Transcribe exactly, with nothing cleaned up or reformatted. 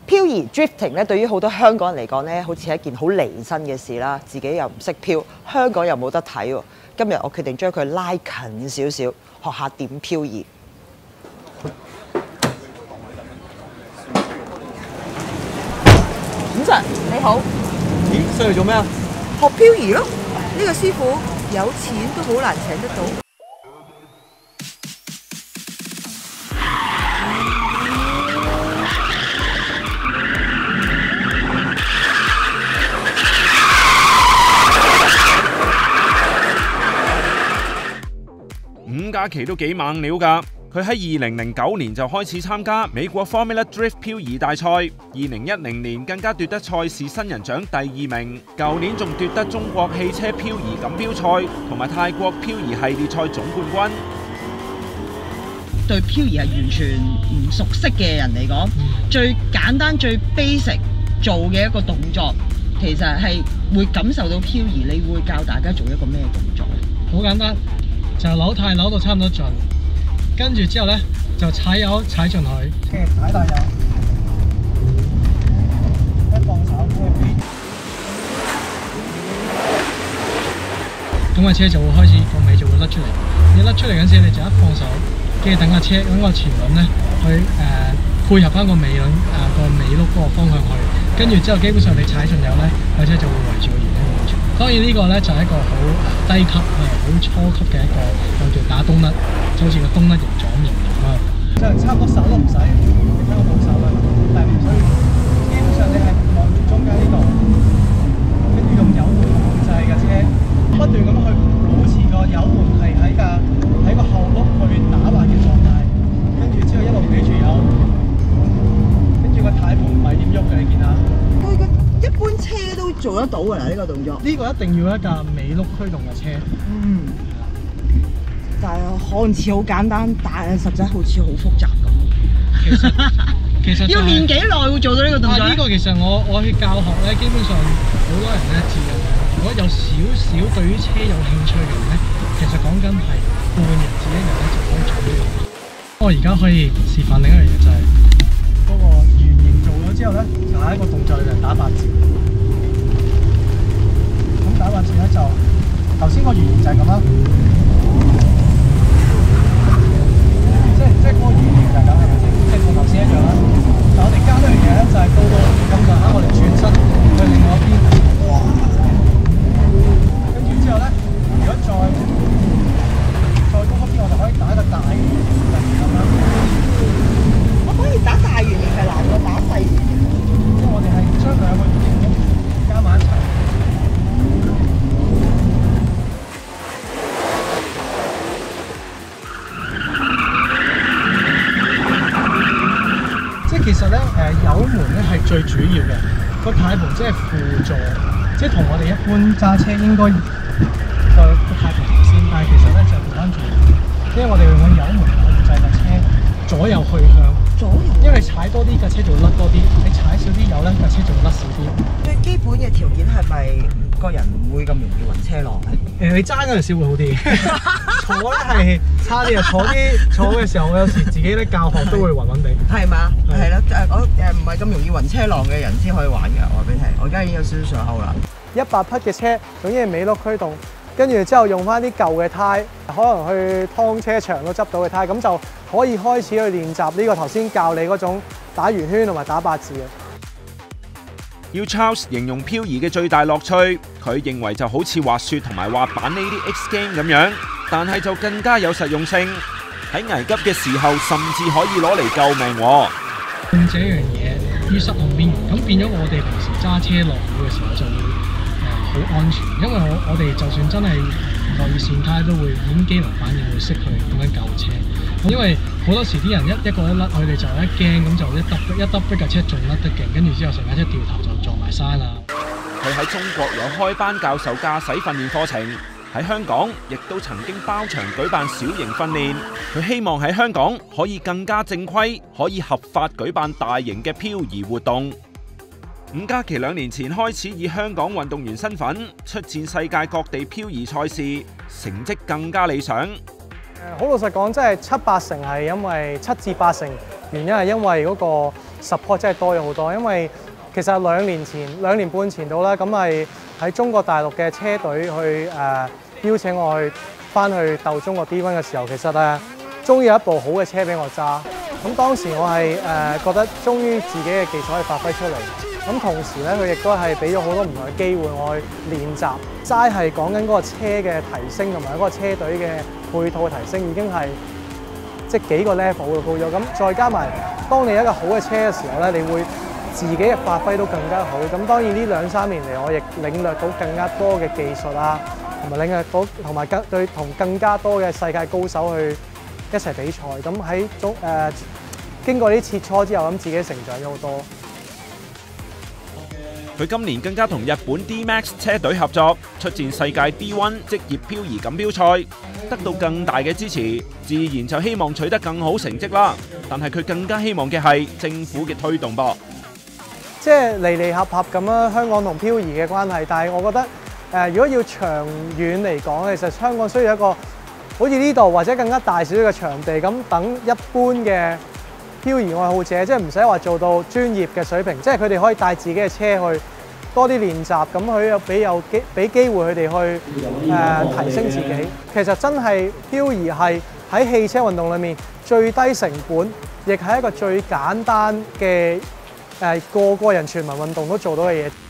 漂移 drifting 咧，對於好多香港人嚟講咧，好似係一件好離身嘅事啦。自己又唔識漂，香港又冇得睇喎。今日我決定將佢拉近少少，學下點漂移。伍 Sir 你好， 咦，上嚟做咩啊？ 學漂移咯。呢、這個師傅有錢都好難請得到。 伍家琪都幾猛料㗎，佢喺二零零九年就開始參加美國 Formula Drift 漂移大賽，二零一零年更加奪得賽事新人獎第二名，舊年仲奪得中國汽車漂移錦標賽同埋泰國漂移系列賽總冠軍。 對漂移係完全唔熟悉嘅人嚟講，最簡單最 basic 做嘅一個動作，其實係會感受到漂移。你會教大家做一個咩動作咧？ 好簡單。就扭軚扭到差唔多盡，跟住之後咧就踩油踩進去，跟住踩大油，一放手咁去飛，咁個車就會開始個尾就會甩出嚟。你甩出嚟嗰陣時，你就一放手，跟住等架車等個前輪咧去誒、呃、配合翻個尾輪誒個尾轆嗰個方向去，跟住之後基本上你踩盡油咧，架車就會圍住個圓圈圍住。當然呢個咧就係一個好低級誒、好初級嘅一個，我叫打冬甩，就好似個冬甩形狀形狀啊。即係差唔多手都唔使，你睇我冇手啦，但係唔需要。基本上你係望住中間呢度，跟住用油門控制架車，不斷咁去保持個油門係喺架喺個後轆去打滑嘅狀態，跟住之後一路俾住油，跟住個軚盤唔係點喐嘅，你見下。 一般車都做得到㗎啦，呢、這個動作。 呢個一定要一架尾轆驅動嘅車。嗯。 但係看似好簡單，但係實際好似好複雜咁。 其實其實、就是、 要練幾耐會做到呢個動作？呢、 啊這個其實我我去教學咧，基本上好多人咧知嘅。如果有少少對於車有興趣嘅人咧，其實講緊係半日至一日咧就可以做呢個。我而家可以示範另一樣嘢就係、是、嗰、那個圓形做咗之後咧，就係一個動作就係打八字。咁打八字咧就頭先個圓形就係咁啦。即係即係嗰個圓形就係咁，係咪先？即係同頭先一樣啦。但我哋加多樣嘢咧，就係到到咁上下，我哋轉身去另外一邊。跟住之後咧，如果再再高嗰邊，我就可以打一個大圓形咁樣。 我可以打大圓形係難過打細圓形， 因為我哋係將兩個圓形加埋一齊。其實咧，誒油門咧係最主要嘅，個軚盤即係輔助，即係同我哋一般揸車應該個個軚盤行先，但係其實咧就調翻轉，因為我哋用個油門控制架車左右去向，左右，因為你踩多啲架車就會甩多啲，你踩少啲油咧架車就會甩少啲。 最基本嘅條件係咪個人唔會咁容易暈車浪咧？ 誒，你揸嗰陣時會好啲，坐咧係差啲啊！坐啲坐嘅時候，我有時自己咧教學都會暈暈地。 係嘛？係咯，誒我誒唔係咁容易暈車浪嘅人先可以玩嘅，我話俾你聽。我而家已經有少少上口啦。 一百匹嘅車，總之係尾轆驅動，跟住之後用翻啲舊嘅胎，可能去劏車場都執到嘅胎，咁就可以開始去練習呢個頭先教你嗰種打圓圈同埋打八字嘅。 要 Charles 形容漂移嘅最大樂趣，佢認為就好似滑雪同埋滑板呢啲 X game 咁樣，但係就更加有實用性。喺危急嘅時候，甚至可以攞嚟救命喎。 用這樣嘢於失控邊緣，咁變咗我哋平時揸車落雨嘅時候就會誒好、呃、安全，因為我我哋就算真係落雨跣胎都會已經機能反應會識去咁樣救車。因為好多時啲人一一個一甩，佢哋就一驚咁就一揼一揼逼架車仲甩得勁，跟住之後成架車掉頭就撞埋山啦。 佢喺中國有開班教授駕駛訓練課程，喺香港亦都曾經包場舉辦小型訓練。佢希望喺香港可以更加正規，可以合法舉辦大型嘅漂移活動。伍家琪兩年前開始以香港運動員身份出戰世界各地漂移賽事，成績更加理想。 好老實講，真係七八成係因為七至八成原因係因為嗰個 support 真係多咗好多，因為其實兩年前兩年半前到啦，咁係喺中國大陸嘅車隊去誒、呃、邀請我去翻去鬥中國 D 一嘅時候，其實誒終於有一部好嘅車俾我揸。咁當時我係誒、呃、覺得終於自己嘅技術可以發揮出嚟。咁同時咧，佢亦都係俾咗好多唔同嘅機會我去練習。齋係講緊嗰個車嘅提升同埋嗰個車隊嘅配套嘅提升，已經係即係幾個 level 嘅高咗。咁再加埋，當你有一個好嘅車嘅時候咧，你會自己嘅發揮都更加好。咁當然呢兩三年嚟，我亦領略到更加多嘅技術啊，同埋領略到同埋更對同更加多嘅世界高手去一齊比賽。咁喺中誒經過啲切磋之後，咁自己成長咗好多。 佢今年更加同日本 D Max 車隊合作，出戰世界 D 一 職業漂移錦標賽，得到更大嘅支持，自然就希望取得更好成績啦。但係佢更加希望嘅係政府嘅推動噃。 即係離離合合咁啦，香港同漂移嘅關係。但係我覺得誒、呃，如果要長遠嚟講，其實香港需要一個好似呢度或者更加大少少嘅場地，咁等一般嘅漂移愛好者，即係唔使話做到專業嘅水平，即係佢哋可以帶自己嘅車去多啲練習，咁佢有俾有機俾機會佢哋去誒、呃、提升自己。其實真係漂移係喺汽車運動裏面最低成本，亦係一個最簡單嘅誒、呃、個個人全民運動都做到嘅嘢。